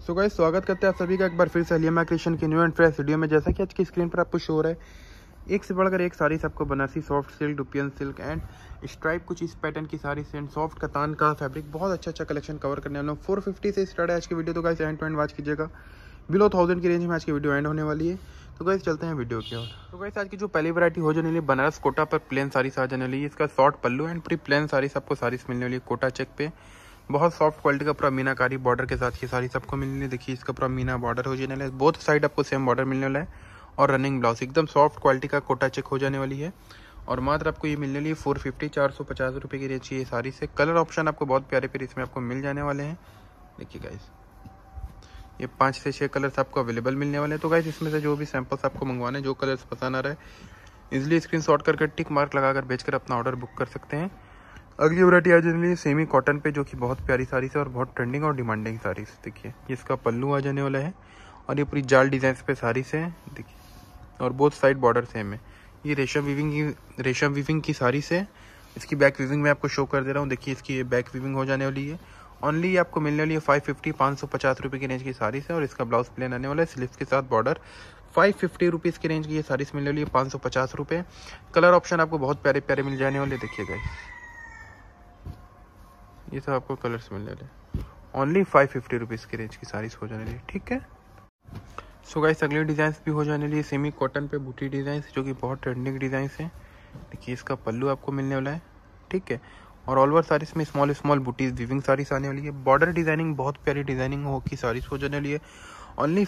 So guys, स्वागत करते हैं आप सभी का एक बार फिर से हलिमा क्रिएशन की न्यू एंड फ्रेश वीडियो में। जैसा कि आज की स्क्रीन पर आपको शो हो रहा है, एक से बढ़कर एक साड़ी सबको Banarasi soft silk, dupion silk and stripe कुछ इस पैटर्न की साड़ी एंड सॉफ्ट कतान का फैब्रिक, बहुत अच्छा कलेक्शन कवर करने वाला हूँ। 450 से स्टार्ट है आज की वीडियो, तो guys end to end watch कीजिएगा। बिलो 1000 की रेंज में आज की वीडियो एंड होने वाली है। तो गाइस चलते हैं वीडियो की ओर। तो गाइस आज की जो पहली वैरायटी हो जाने वाली है, बनारस कोटा पर प्लेन साड़ी आ जाने वाली है। इसका शॉर्ट पल्लू एंड पूरी प्लेन साड़ी आपको साड़ीज मिलने वाली है कोटा चेक पे। बहुत सॉफ्ट क्वालिटी का पूरा मीनाकारी बॉर्डर के साथ ये साड़ी सबको मिलने वाली है। देखिए इसका पूरा मीना बॉर्डर हो जाने वाला है, बोथ साइड आपको सेम बॉर्डर मिलने वाला है और रनिंग ब्लाउज एकदम सॉफ्ट क्वालिटी का कोटा चेक हो जाने वाली है। और मात्र आपको ये मिलने वाली है 450 रुपये की रेंज ये साड़ी से। कलर ऑप्शन आपको बहुत प्यारे प्यारे इसमें आपको मिल जाने वाले हैं। देखिए गाइस, ये 5 से 6 कलर्स आपको अवेलेबल मिलने वाले हैं। तो गाइस इसमें से जो भी सैंपल्स आपको मंगवाने, जो कलर्स पसंद आ रहा है, इजिली स्क्रीनशॉट करके टिक मार्क लगाकर भेजकर अपना ऑर्डर बुक कर सकते हैं। अगली वैरायटी आ जाने वाली सेमी कॉटन पे, जो कि बहुत प्यारी साड़ी है और बहुत ट्रेंडिंग और डिमांडिंग साड़ी। देखिए ये इसका पल्लू आ जाने वाला है और ये पूरी जाल डिजाइन पे साड़ी से देखिए, और बोथ साइड बॉर्डर सेम है। ये रेशम वीविंग की साड़ी से इसकी बैक वीविंग में आपको शो कर दे रहा हूँ। देखिए इसकी ये बैक वीविंग हो जाने वाली है। ओनली आपको मिलने वाली है 550 रुपये की रेंज की साड़ी से। और इसका ब्लाउज प्लेन आने वाला है स्लीव्स के साथ बॉर्डर। 550 रुपीज़ की रेंज की ये साड़ी मिलने वाली है 550 रुपये। कलर ऑप्शन आपको बहुत प्यारे प्यारे मिल जाने वाले। देखिएगा ये सब आपको कलर्स मिलने वाले। ओनली 550 रुपीज़ की रेंज की साड़ीज हो जाने वाली, ठीक है। सो गाइस अगले डिज़ाइन भी हो जाने लिए सेमी कॉटन पे बूटी डिज़ाइन, जो कि बहुत ट्रेंडिंग डिज़ाइन है। देखिए इसका पल्लू आपको मिलने वाला है, ठीक है। और ऑल ओवर साड़ीज में small small butis weaving saris आने वाली है। बॉर्डर डिजाइनिंग बहुत प्यारी डिजाइनिंग हो की साड़ीज हो जाने वाली है। ओनली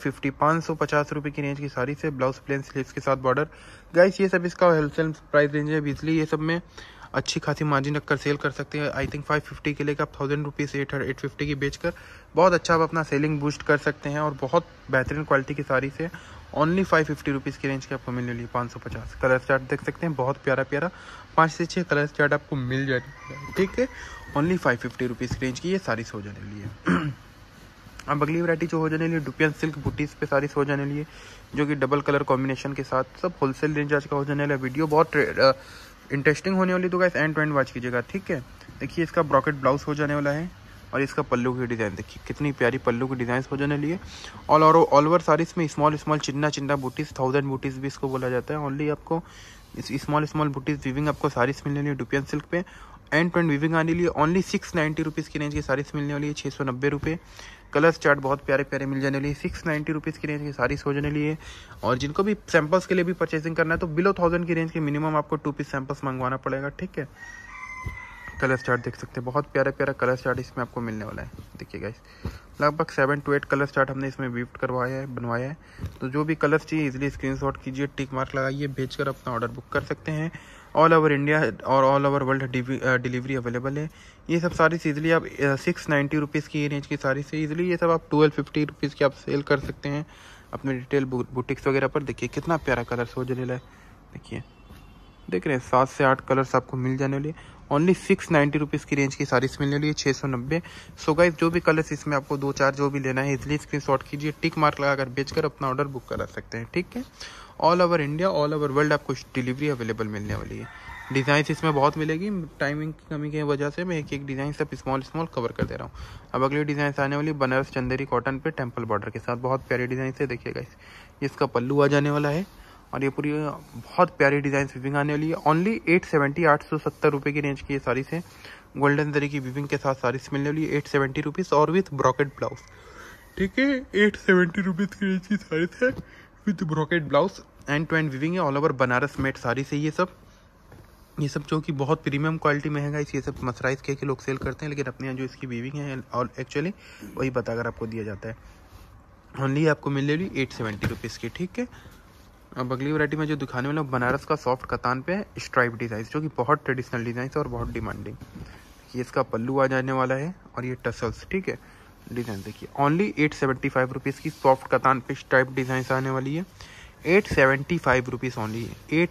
550 रुपये की रेंज की साड़ी से। ब्लाउज प्लेन स्लीव्स के साथ बॉर्डर। गाइस ये सब इसका होलसेल प्राइस रेंज है। इजली ये सब में अच्छी खासी मार्जिन रखकर सेल कर सकते हैं। आई थिंक 550 के लेकर आप 1000 रुपीज़ 850 की बेचकर बहुत अच्छा आप अपना सेलिंग बूस्ट कर सकते हैं। और बहुत बेहतरीन क्वालिटी की साड़ी से ओनली 550 रुपीज़ की रेंज की आपको मिलने वाली 550। कलर चार्ट देख सकते हैं, बहुत प्यारा प्यारा 5 से 6 कलर चार्ट आपको मिल जाएगा, ठीक है। ओनली 550 रुपीज़ की रेंज की ये साड़ीज हो जाने वाली है। अब अगली वैरायटी जो हो जाने वाली है डुपियन सिल्क बूटीज पे साड़ीज हो जाने वाली है, जो कि डबल कलर कॉम्बिनेशन के साथ सब होलसेल रेंज आज का हो जाने वाला है। वीडियो बहुत इंटरेस्टिंग होने वाली, तो guys end to end watch कीजिएगा, ठीक है। देखिए इसका ब्रॉकेट ब्लाउज हो जाने वाला है और इसका पल्लू की डिज़ाइन देखिए कितनी प्यारी पल्लू की डिज़ाइन हो जाने वाली है। ऑल ओवर साड़ीज में स्मॉल स्मॉल चिन्ना बूटीज, 1000 बूटीज भी इसको बोला जाता है। ओनली आपको इस स्मॉल बूटीज वीविंग आपको साड़ीज मिलने वाली है डुपियन सिल्क पे। एंड टू एंड वीविंग आने लिए ओनली 690 रुपीज़ की रेंज की साड़ीज मिलने वाली है 690 रुपये। कलर्स चार्ट बहुत प्यारे प्यारे मिल जाने वाली है। 690 रुपीज़ की रेंज की साड़ीज हो जाने वाली है। और जिनको भी सैंपल्स के लिए भी परचेसिंग करना है, तो बिलो 1000 की रेंज के मिनिमम आपको 2 पीस सैंपल्स मंगवाना पड़ेगा, ठीक है। कलर चार्ट देख सकते हैं, बहुत प्यारा प्यारा कलर चार्ट इसमें आपको मिलने वाला है। देखिए गाइस लगभग 7 to 8 कलर चार्ट हमने इसमें गिफ्ट करवाया है, बनवाया है। तो जो भी कलर्स चाहिए इजीली स्क्रीनशॉट कीजिए, टिक मार्क लगाइए, भेजकर अपना ऑर्डर बुक कर सकते हैं। ऑल ओवर इंडिया और all over world delivery available है। ये सब सारी इजीली आप 690 रुपीज़ की रेंज की साड़ी से इजीली ये सब आप 1250 रुपीज़ की आप सेल कर सकते हैं अपने रिटेल बुटीक्स वगैरह पर। देखिए कितना प्यारा कलर्स हो जाने वाला है। देखिए देख रहे हैं 7 से 8 कलर्स आपको मिल जाने वाले। ओनली 690 रुपीज़ की रेंज की साड़ीज मिलने वाली है 690। सो गाइस जो भी कलर्स इसमें आपको 2-4 जो भी लेना है इजीली स्क्रीनशॉट कीजिए, टिक मार्क लगाकर बेचकर अपना ऑर्डर बुक करा सकते हैं, ठीक है। All over India all over world आपको डिलीवरी अवेलेबल मिलने वाली है। डिज़ाइन इसमें बहुत मिलेगी, टाइमिंग की कमी की वजह से मैं एक डिज़ाइन सब स्मॉल कवर कर दे रहा हूँ। अब अगली डिज़ाइन आने वाली बनारस चंदेरी कॉटन पे टेम्पल बॉर्डर के साथ, बहुत प्यारी डिज़ाइन से। देखिएगा इसका पल्लू आ जाने वाला है और ये पूरी बहुत प्यारी डिज़ाइन विविंग आने वाली है। ओनली 870 रुपये की रेंज की ये साड़ी से गोल्डन जरी की विविंग के साथ साड़ी मिलने वाली है 870 रुपीज़ और विथ ब्रॉकेट ब्लाउज, ठीक है। 870 रुपीज़ की रेंज की साड़ी है with brocade blouse. End to end weaving है। All over Banaras made sari से ये सब जो कि बहुत प्रीमियम क्वालिटी में है। ये सब मसराइज के लोग सेल करते हैं, लेकिन अपने यहाँ जो इसकी वीविंग है और एक्चुअली वही बताकर आपको दिया जाता है। ओनली आपको मिल रही 870 रुपीज़ की, ठीक है। अब अगली वैरायटी में जो दिखाने वाला बनारस का सॉफ्ट कतान पे स्ट्राइप डिज़ाइन, जो कि बहुत ट्रेडिशनल डिज़ाइन है और बहुत डिमांडिंग। ये इसका पल्लू आ जाने वाला है और ये टसल्स, ठीक है। डिज़ाइन देखिए ओनली 875 रुपीज़ की सॉफ्ट कतान पे स्ट्राइप डिज़ाइन आने वाली है 875 rupees only,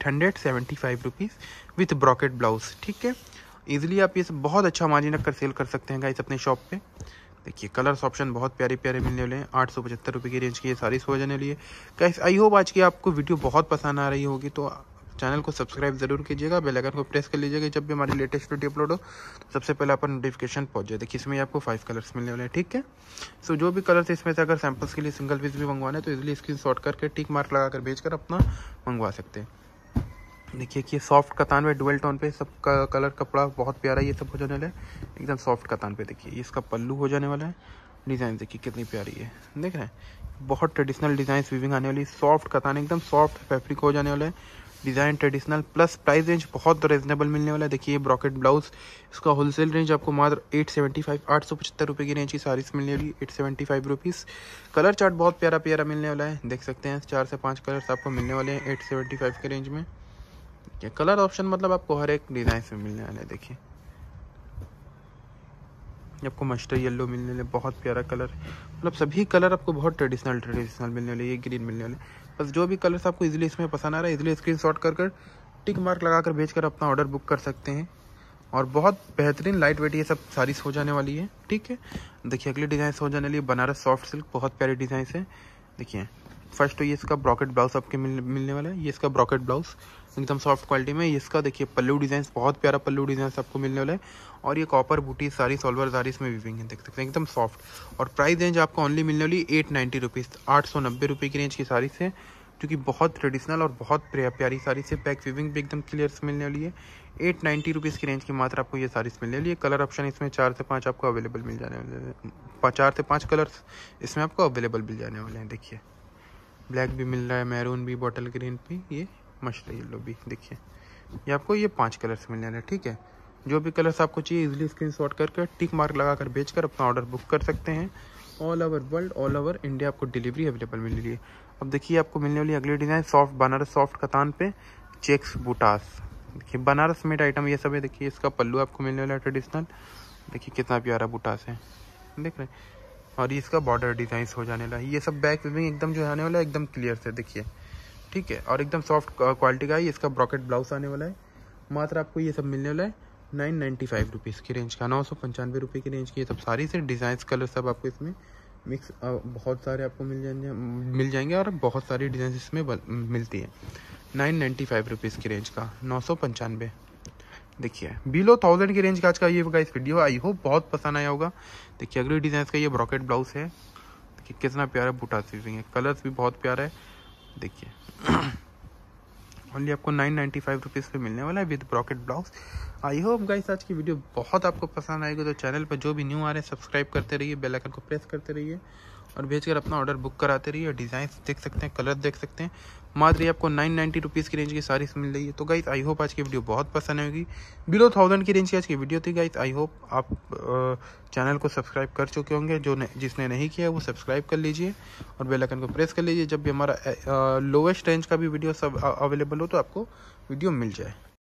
875 rupees with brocade blouse, ठीक है। ईजिली आप ये सब बहुत अच्छा मार्जिन रखकर सेल कर सकते हैं गाइस अपने शॉप पे। देखिए कलर्स ऑप्शन बहुत प्यारे प्यारे मिलने वाले हैं। 875 रुपये की रेंज की ये साड़ीज हो जाने वाली है। गाइस आई होप आज की आपको वीडियो बहुत पसंद आ रही होगी। तो चैनल को सब्सक्राइब जरूर कीजिएगा, बेल आइकन को प्रेस कर लीजिएगा, जब भी हमारी लेटेस्ट वीडियो अपलोड हो तो सबसे पहले आपको नोटिफिकेशन पहुंच जाए। देखिए इसमें आपको 5 कलर्स मिलने वाले हैं, ठीक है। सो जो भी कलर्स इसमें से अगर सैम्पल्स के लिए सिंगल पीस भी मंगवाना है तो इजीली स्क्रीनशॉट करके टिक मार्क लगाकर भेजकर अपना मंगवा सकते हैं। देखिए कि सॉफ्ट कतान में डुअल टोन पे सब कलर कपड़ा बहुत प्यारा ये सब हो जाने वाला है, एकदम सॉफ्ट कतान पे। देखिए इसका पल्लू हो जाने वाला है, डिज़ाइन देखिए कितनी प्यारी है, देख रहे हैं, बहुत ट्रेडिशनल डिज़ाइन वीविंग आने वाली, सॉफ्ट कतान एकदम सॉफ्ट फैब्रिक हो जाने वाला है, design traditional plus price range बहुत रिजनेबल मिलने वाला है। देखिए ये ब्रॉकेट ब्लाउज, इसका होलसेल रेंज आपको मात्र 875 रुपये की रेंज की साड़ीज मिलने वाली, 875 रुपीज़। कलर चार्ट बहुत प्यारा प्यारा मिलने वाला है, देख सकते हैं 4 से 5 कलर्स आपको मिलने वाले हैं 875 के रेंज में। कलर ऑप्शन मतलब आपको हर एक डिज़ाइन में मिलने वाला है। देखिए आपको मस्टर्ड येलो मिलने वाले, बहुत प्यारा कलर, मतलब सभी कलर आपको बहुत ट्रेडिशनल मिलने वाले। ये ग्रीन मिलने वाले, बस जो भी कलर्स आपको इजीली इसमें पसंद आ रहा है इजीली स्क्रीनशॉट कर टिक मार्क लगाकर भेजकर अपना ऑर्डर बुक कर सकते हैं। और बहुत बेहतरीन लाइट वेट ये सब साड़ीज हो जाने वाली है, ठीक है। देखिए अगली डिज़ाइन हो जाने वाली है बनारस सॉफ्ट सिल्क, बहुत प्यारी डिज़ाइन है। देखिए फर्स्ट तो ये इसका ब्रॉकेट ब्लाउज आपके मिलने वाला है, ये इसका ब्रॉकेट ब्लाउज एकदम सॉफ्ट क्वालिटी में। ये इसका देखिए पल्लू डिज़ाइन, बहुत प्यारा पल्लू डिज़ाइन आपको मिलने वाला है। और ये कॉपर बूटी सारी सॉल्वर सारी इसमें वीविंग है, देख सकते हैं एकदम सॉफ्ट। और प्राइस रेंज आपको ओनली मिलने वाली 890 रुपीज़, 890 रुपये की रेंज की साड़ी से, जो कि बहुत ट्रेडिशनल और बहुत प्यारी साड़ी से पैक वीविंग भी एकदम क्लियर से मिलने वाली है। 890 रुपीज़ की रेंज की मात्र आपको ये साड़ीज मिलने वाली है। कलर ऑप्शन इसमें 4 से 5 आपको अवेलेबल मिल जाने वाले हैं, 4 से 5 कलर्स इसमें आपको अवेलेबल मिल जाने वाले हैं। देखिए ब्लैक भी मिल रहा है, मैरून भी, बॉटल ग्रीन भी, ये मस्टर्ड येलो भी। देखिए ये आपको ये 5 कलर्स मिल जाने हैं, ठीक है। जो भी कलर्स आपको चाहिए इजीली स्क्रीनशॉट करके टिक मार्क लगाकर भेजकर अपना ऑर्डर बुक कर सकते हैं। All over world, all over India आपको डिलीवरी अवेलेबल मिल रही है। अब देखिए आपको मिलने वाली अगली डिज़ाइन सॉफ्ट बनारस सॉफ्ट कतान पे चेक्स बूटास। देखिए बनारस मेड आइटम ये सब है। देखिए इसका पल्लू आपको मिलने वाला है ट्रेडिशनल, देखिए कितना प्यारा बूटास है, देख रहे हैं। और ये इसका बॉर्डर डिज़ाइन हो जाने वाला है। ये सब बैक वीविंग एकदम जो आने वाला है एकदम क्लियर से, देखिए ठीक है। और एकदम सॉफ्ट क्वालिटी का है। इसका ब्रॉकेट ब्लाउज आने वाला है, मात्र आपको ये सब मिलने वाला है 995 रुपीज़ की रेंज का, 995 रुपये की रेंज की ये सब सारी से डिज़ाइन कलर सब आपको इसमें मिक्स बहुत सारे आपको मिल जाएंगे और बहुत सारी डिज़ाइन इसमें मिलती है। 995 रुपीज़ की रेंज का, 995। देखिए बिलो 1000 की रेंज का आज का ये गाइस वीडियो, आई होप बहुत पसंद आया होगा। देखिए अगली डिज़ाइन का ये ब्रॉकेट ब्लाउज है, देखिए कितना प्यारा बूटा सीविंग है, कलर्स भी बहुत प्यारा है। देखिए ओनली आपको 995 रुपीज़ पे मिलने वाला है with brocade blouse. I hope guys आज की वीडियो बहुत आपको पसंद आएगी। तो चैनल पर जो भी न्यू आ रहे हैं सब्सक्राइब करते रहिए, बेल आइकन को प्रेस करते रहिए और भेजकर अपना ऑर्डर बुक कराते रहिए। और डिज़ाइन देख सकते हैं, कलर देख सकते हैं, मात्र ये आपको 990 रुपीज़ की रेंज की साड़ी मिल रही है। तो गाइस आई होप आज की वीडियो बहुत पसंद आएगी। बिलो 1000 की रेंज की आज की वीडियो थी गाइस। आई होप आप चैनल को सब्सक्राइब कर चुके होंगे, जिसने नहीं किया वो सब्सक्राइब कर लीजिए और बेल आइकन को प्रेस कर लीजिए, जब भी हमारा लोवेस्ट रेंज का भी वीडियो सब अवेलेबल हो तो आपको वीडियो मिल जाए।